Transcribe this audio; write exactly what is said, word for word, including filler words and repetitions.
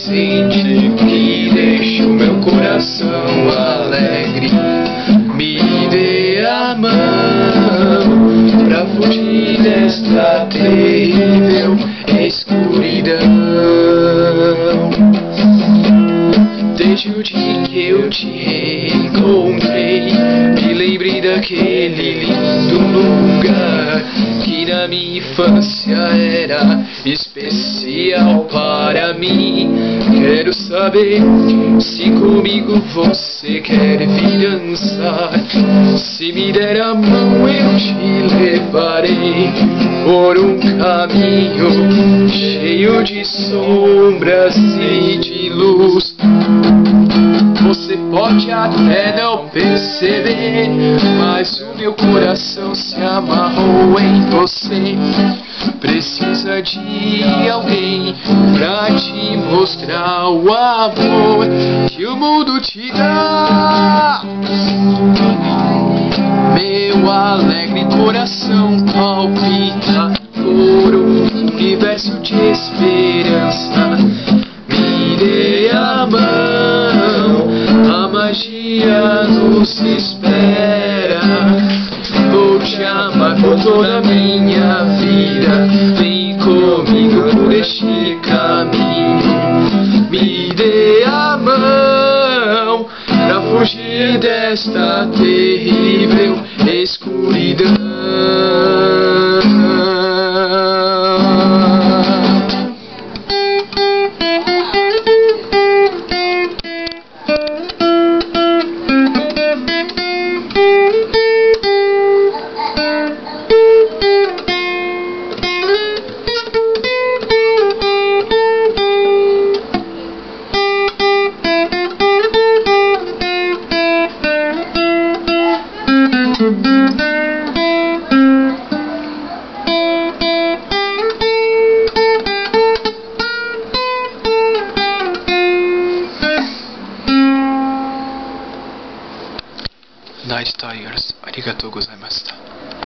presente que deixa o meu coração alegre. Me dê a mão pra fugir desta terrível escuridão. Desde o dia que eu te encontrei, me lembrei daquele lindo lugar que na minha infância era especial para mim. Quero saber se comigo você quer vir dançar. Se me der a mão eu te levarei por um caminho cheio de sombras e de luz. Você pode até não perceber, mas o meu coração se amarrou em você. Precisa de alguém pra te mostrar o amor que o mundo te dá. Meu alegre coração palpita por um universo de esperança. Me dê a mão, a magia nos espera. Vou te amar por toda a minha vida. Vem comigo por este caminho. Me dê a mão pra fugir desta terrível escuridão. Night Tigers, arigatou gozaimashita.